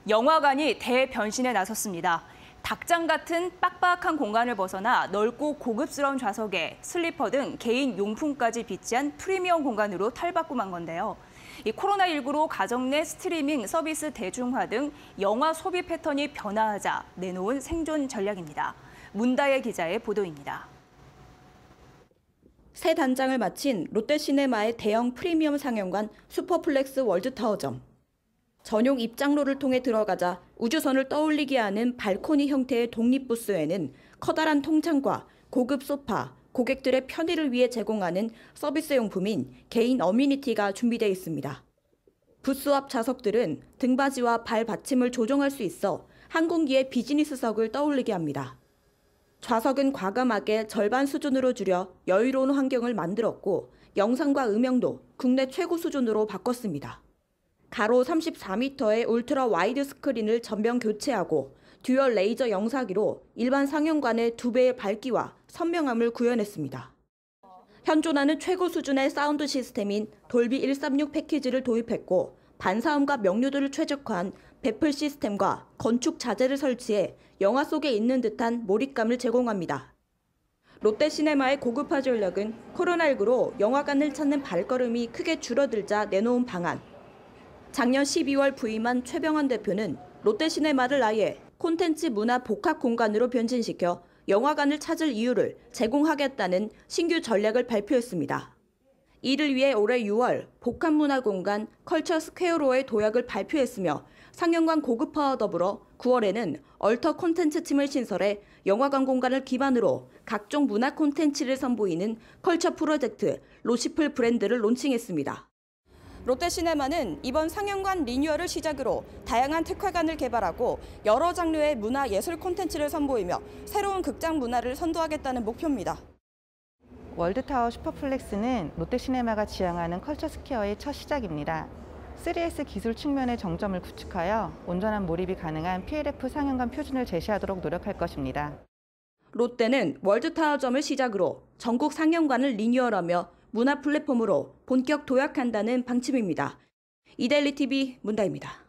영화관이 대변신에 나섰습니다. 닭장 같은 빡빡한 공간을 벗어나 넓고 고급스러운 좌석에 슬리퍼 등 개인 용품까지 비치한 프리미엄 공간으로 탈바꿈한 건데요. 이 코로나19로 가정 내 스트리밍 서비스 대중화 등 영화 소비 패턴이 변화하자 내놓은 생존 전략입니다. 문다혜 기자의 보도입니다. 새 단장을 마친 롯데시네마의 대형 프리미엄 상영관 슈퍼플렉스 월드타워점. 전용 입장로를 통해 들어가자 우주선을 떠올리게 하는 발코니 형태의 독립부스에는 커다란 통창과 고급 소파, 고객들의 편의를 위해 제공하는 서비스 용품인 개인 어미니티가 준비되어 있습니다. 부스 앞 좌석들은 등받이와 발 받침을 조정할 수 있어 항공기의 비즈니스석을 떠올리게 합니다. 좌석은 과감하게 절반 수준으로 줄여 여유로운 환경을 만들었고 영상과 음영도 국내 최고 수준으로 바꿨습니다. 가로 34m의 울트라 와이드 스크린을 전면 교체하고 듀얼 레이저 영사기로 일반 상영관의 2배의 밝기와 선명함을 구현했습니다. 현존하는 최고 수준의 사운드 시스템인 돌비 136 패키지를 도입했고 반사음과 명료도를 최적화한 배플 시스템과 건축 자재를 설치해 영화 속에 있는 듯한 몰입감을 제공합니다. 롯데시네마의 고급화 전략은 코로나19로 영화관을 찾는 발걸음이 크게 줄어들자 내놓은 방안. 작년 12월 부임한 최병환 대표는 롯데시네마를 아예 콘텐츠 문화 복합 공간으로 변신시켜 영화관을 찾을 이유를 제공하겠다는 신규 전략을 발표했습니다. 이를 위해 올해 6월 복합문화공간 컬처 스퀘어로의 도약을 발표했으며 상영관 고급화와 더불어 9월에는 얼터 콘텐츠 팀을 신설해 영화관 공간을 기반으로 각종 문화 콘텐츠를 선보이는 컬처 프로젝트 로시플 브랜드를 론칭했습니다. 롯데시네마는 이번 상영관 리뉴얼을 시작으로 다양한 특화관을 개발하고 여러 장르의 문화 예술 콘텐츠를 선보이며 새로운 극장 문화를 선도하겠다는 목표입니다. 월드타워 슈퍼플렉스는 롯데시네마가 지향하는 컬처 스퀘어의 첫 시작입니다. 3S 기술 측면의 정점을 구축하여 온전한 몰입이 가능한 PLF 상영관 표준을 제시하도록 노력할 것입니다. 롯데는 월드타워점을 시작으로 전국 상영관을 리뉴얼하며 문화 플랫폼으로 본격 도약한다는 방침입니다. 이데일리 TV 문다혜입니다.